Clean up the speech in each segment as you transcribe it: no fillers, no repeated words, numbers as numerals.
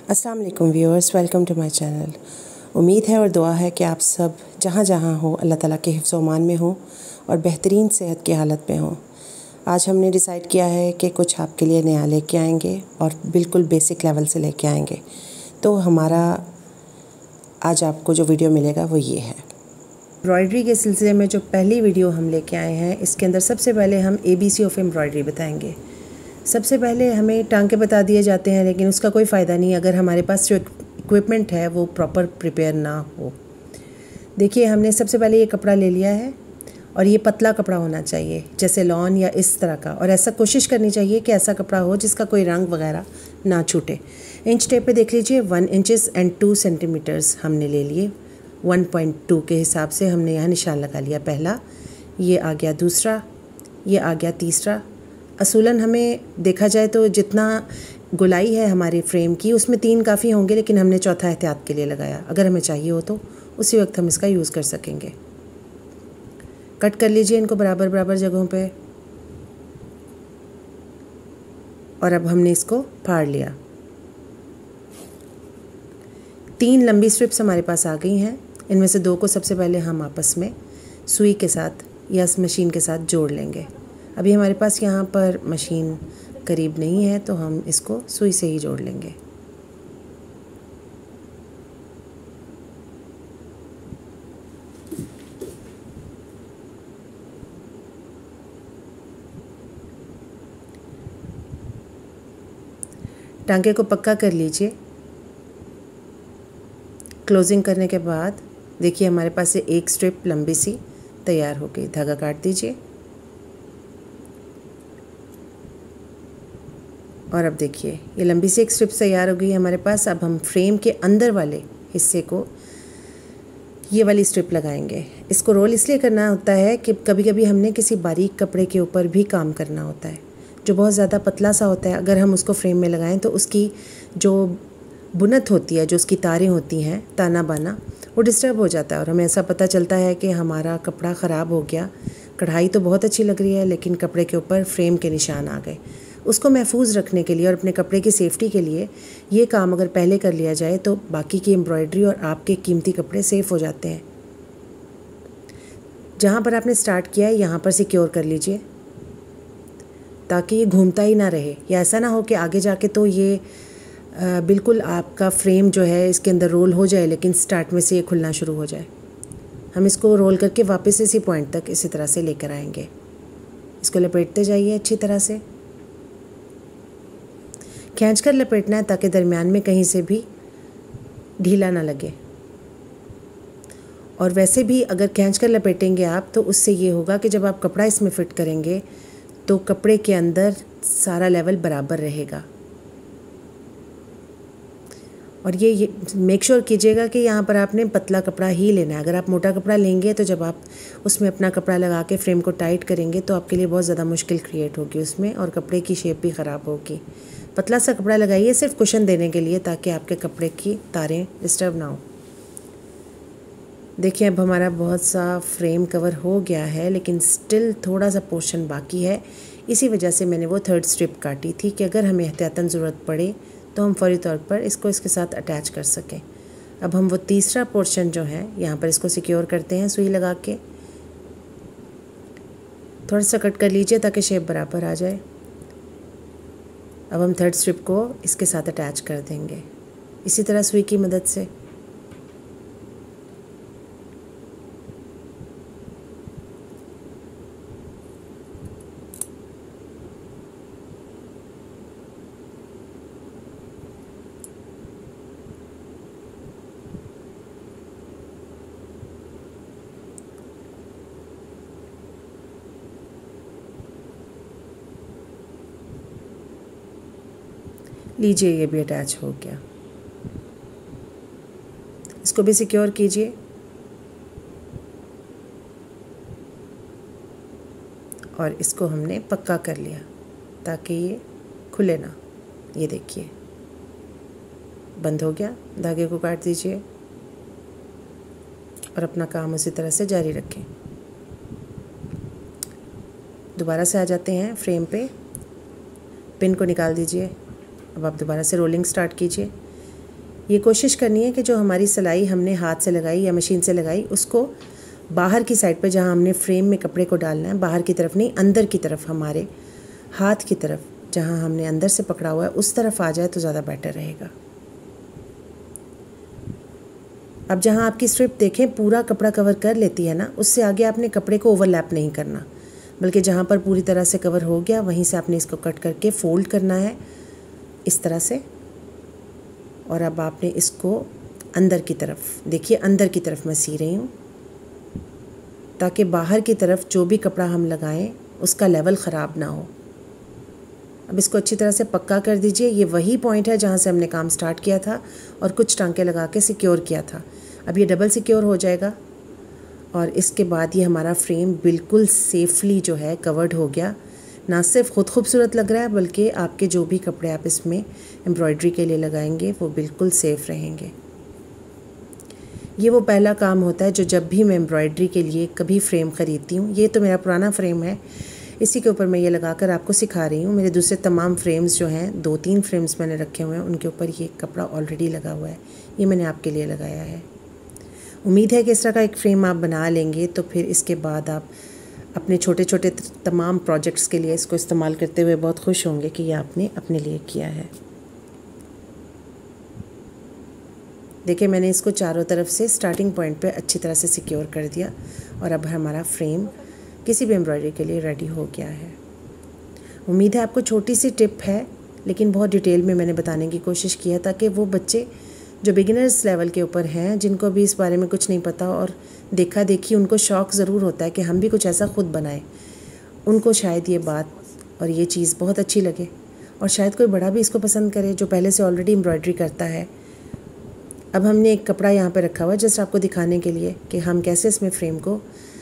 अस्सलाम वालेकुम viewers, welcome to my channel. उम्मीद है और दुआ है कि आप सब जहाँ जहाँ हो अल्लाह ताला के हिफ्ज़ ओमान में हो और बेहतरीन सेहत की हालत में हो। आज हमने डिसाइड किया है कि कुछ आपके लिए नया लेके आएंगे और बिल्कुल बेसिक लेवल से लेके आएंगे। तो हमारा आज आपको जो वीडियो मिलेगा वो ये है। एम्ब्रॉयडरी के सिलसिले में जो पहली वीडियो हम लेके आए हैं, इसके अंदर सबसे पहले हम ABC ऑफ एम्ब्रॉयडरी बताएंगे। सबसे पहले हमें टांके बता दिए जाते हैं, लेकिन उसका कोई फ़ायदा नहीं अगर हमारे पास जो इक्विपमेंट है वो प्रॉपर प्रिपेयर ना हो। देखिए, हमने सबसे पहले ये कपड़ा ले लिया है और ये पतला कपड़ा होना चाहिए, जैसे लॉन या इस तरह का, और ऐसा कोशिश करनी चाहिए कि ऐसा कपड़ा हो जिसका कोई रंग वगैरह ना छूटे। इंच टेप पे देख लीजिए 1 इंचेस एंड 2 सेंटीमीटर्स हमने ले लिए। 1.2 के हिसाब से हमने यहाँ निशान लगा लिया। पहला ये आ गया, दूसरा ये आ गया, तीसरा। असूलन हमें देखा जाए तो जितना गोलाई है हमारे फ्रेम की उसमें 3 काफ़ी होंगे, लेकिन हमने चौथा एहतियात के लिए लगाया। अगर हमें चाहिए हो तो उसी वक्त हम इसका यूज़ कर सकेंगे। कट कर लीजिए इनको बराबर बराबर जगहों पे, और अब हमने इसको फाड़ लिया। 3 लंबी स्ट्रिप्स हमारे पास आ गई हैं। इनमें से 2 को सबसे पहले हम आपस में सुई के साथ या मशीन के साथ जोड़ लेंगे। अभी हमारे पास यहाँ पर मशीन करीब नहीं है तो हम इसको सुई से ही जोड़ लेंगे। टांके को पक्का कर लीजिए। क्लोजिंग करने के बाद देखिए हमारे पास से एक स्ट्रिप लंबी सी तैयार हो गई। धागा काट दीजिए और अब देखिए ये लंबी सी एक स्ट्रिप तैयार हो गई है हमारे पास। अब हम फ्रेम के अंदर वाले हिस्से को ये वाली स्ट्रिप लगाएंगे। इसको रोल इसलिए करना होता है कि कभी कभी हमने किसी बारीक कपड़े के ऊपर भी काम करना होता है जो बहुत ज़्यादा पतला सा होता है। अगर हम उसको फ्रेम में लगाएं तो उसकी जो बुनत होती है, जो उसकी तारें होती हैं, ताना बाना, वो डिस्टर्ब हो जाता है और हमें ऐसा पता चलता है कि हमारा कपड़ा ख़राब हो गया। कढ़ाई तो बहुत अच्छी लग रही है लेकिन कपड़े के ऊपर फ्रेम के निशान आ गए। उसको महफूज रखने के लिए और अपने कपड़े की सेफ्टी के लिए ये काम अगर पहले कर लिया जाए तो बाकी की एम्ब्रॉयडरी और आपके कीमती कपड़े सेफ़ हो जाते हैं। जहाँ पर आपने स्टार्ट किया है यहाँ पर सिक्योर कर लीजिए ताकि ये घूमता ही ना रहे, या ऐसा ना हो कि आगे जाके तो ये बिल्कुल आपका फ्रेम जो है इसके अंदर रोल हो जाए लेकिन स्टार्ट में से ये खुलना शुरू हो जाए। हम इसको रोल करके वापस इसी पॉइंट तक इसी तरह से लेकर आएंगे। इसको लपेटते जाइए अच्छी तरह से, खींच कर लपेटना है ताकि दरमियान में कहीं से भी ढीला ना लगे। और वैसे भी अगर खींच कर लपेटेंगे आप तो उससे ये होगा कि जब आप कपड़ा इसमें फ़िट करेंगे तो कपड़े के अंदर सारा लेवल बराबर रहेगा। और ये मेक श्योर कीजिएगा कि यहाँ पर आपने पतला कपड़ा ही लेना है। अगर आप मोटा कपड़ा लेंगे तो जब आप उसमें अपना कपड़ा लगा के फ्रेम को टाइट करेंगे तो आपके लिए बहुत ज़्यादा मुश्किल क्रिएट होगी उसमें, और कपड़े की शेप भी ख़राब होगी। पतला सा कपड़ा लगाइए सिर्फ कुशन देने के लिए ताकि आपके कपड़े की तारें डिस्टर्ब ना हो। देखिए अब हमारा बहुत सा फ्रेम कवर हो गया है लेकिन स्टिल थोड़ा सा पोर्शन बाकी है। इसी वजह से मैंने वो 3rd स्ट्रिप काटी थी कि अगर हमें एहतियातन ज़रूरत पड़े तो हम फौरी तौर पर इसको इसके साथ अटैच कर सकें। अब हम वो तीसरा पोर्शन जो है यहाँ पर इसको सिक्योर करते हैं सुई लगा के। थोड़ा सा कट कर लीजिए ताकि शेप बराबर आ जाए। अब हम 3rd स्ट्रिप को इसके साथ अटैच कर देंगे इसी तरह सुई की मदद से। लीजिए ये भी अटैच हो गया। इसको भी सिक्योर कीजिए और इसको हमने पक्का कर लिया ताकि ये खुले ना। ये देखिए बंद हो गया। धागे को काट दीजिए और अपना काम उसी तरह से जारी रखें। दोबारा से आ जाते हैं फ्रेम पे, पिन को निकाल दीजिए। अब आप दोबारा से रोलिंग स्टार्ट कीजिए। ये कोशिश करनी है कि जो हमारी सिलाई हमने हाथ से लगाई या मशीन से लगाई उसको बाहर की साइड पर, जहाँ हमने फ्रेम में कपड़े को डालना है, बाहर की तरफ नहीं, अंदर की तरफ, हमारे हाथ की तरफ, जहाँ हमने अंदर से पकड़ा हुआ है उस तरफ आ जाए तो ज़्यादा बेटर रहेगा। अब जहाँ आपकी स्ट्रिप देखें पूरा कपड़ा कवर कर लेती है ना, उससे आगे आपने कपड़े को ओवरलैप नहीं करना, बल्कि जहाँ पर पूरी तरह से कवर हो गया वहीं से आपने इसको कट करके फ़ोल्ड करना है इस तरह से। और अब आपने इसको अंदर की तरफ, देखिए अंदर की तरफ मैं सी रही हूँ, ताकि बाहर की तरफ जो भी कपड़ा हम लगाएं उसका लेवल ख़राब ना हो। अब इसको अच्छी तरह से पक्का कर दीजिए। ये वही पॉइंट है जहाँ से हमने काम स्टार्ट किया था और कुछ टांके लगा के सिक्योर किया था। अब ये डबल सिक्योर हो जाएगा और इसके बाद ये हमारा फ्रेम बिल्कुल सेफली जो है कवर्ड हो गया। ना सिर्फ ख़ुद खूबसूरत लग रहा है, बल्कि आपके जो भी कपड़े आप इसमें एम्ब्रॉयडरी के लिए लगाएंगे वो बिल्कुल सेफ़ रहेंगे। ये वो पहला काम होता है जो जब भी मैं एम्ब्रॉयडरी के लिए कभी फ्रेम ख़रीदती हूँ, ये तो मेरा पुराना फ्रेम है, इसी के ऊपर मैं ये लगाकर आपको सिखा रही हूँ। मेरे दूसरे तमाम फ्रेम्स जो हैं, 2-3 फ्रेम्स मैंने रखे हुए हैं, उनके ऊपर ये कपड़ा ऑलरेडी लगा हुआ है, ये मैंने आपके लिए लगाया है। उम्मीद है कि इस तरह का एक फ़्रेम आप बना लेंगे तो फिर इसके बाद आप अपने छोटे छोटे तमाम प्रोजेक्ट्स के लिए इसको इस्तेमाल करते हुए बहुत खुश होंगे कि ये आपने अपने लिए किया है। देखिए मैंने इसको चारों तरफ से स्टार्टिंग पॉइंट पे अच्छी तरह से सिक्योर कर दिया और अब हमारा फ्रेम किसी भी एम्ब्रॉयडरी के लिए रेडी हो गया है। उम्मीद है आपको छोटी सी टिप है, लेकिन बहुत डिटेल में मैंने बताने की कोशिश की है, ताकि वो बच्चे जो बिगिनर्स लेवल के ऊपर हैं, जिनको भी इस बारे में कुछ नहीं पता और देखा देखी उनको शौक़ ज़रूर होता है कि हम भी कुछ ऐसा ख़ुद बनाएं, उनको शायद ये बात और ये चीज़ बहुत अच्छी लगे और शायद कोई बड़ा भी इसको पसंद करे जो पहले से ऑलरेडी एम्ब्रॉयडरी करता है। अब हमने एक कपड़ा यहाँ पे रखा हुआ है जस्ट आपको दिखाने के लिए कि हम कैसे इसमें फ्रेम को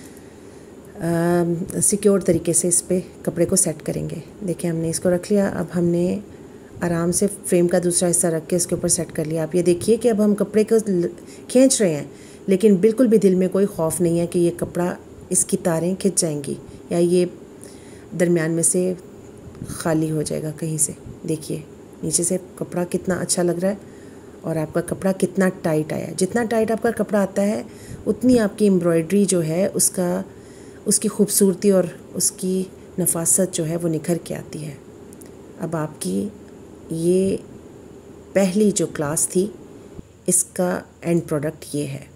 सिक्योर तरीके से इस पर कपड़े को सेट करेंगे। देखिए हमने इसको रख लिया, अब हमने आराम से फ्रेम का दूसरा हिस्सा रख के इसके ऊपर सेट कर लिया। आप ये देखिए कि अब हम कपड़े को खींच रहे हैं, लेकिन बिल्कुल भी दिल में कोई खौफ नहीं है कि ये कपड़ा, इसकी तारें खिंच जाएंगी या ये दरमियान में से खाली हो जाएगा कहीं से। देखिए नीचे से कपड़ा कितना अच्छा लग रहा है और आपका कपड़ा कितना टाइट आया। जितना टाइट आपका कपड़ा आता है उतनी आपकी एम्ब्रॉयडरी जो है उसकी खूबसूरती और उसकी नफासत जो है वो निखर के आती है। अब आपकी ये पहली जो क्लास थी, इसका एंड प्रोडक्ट ये है।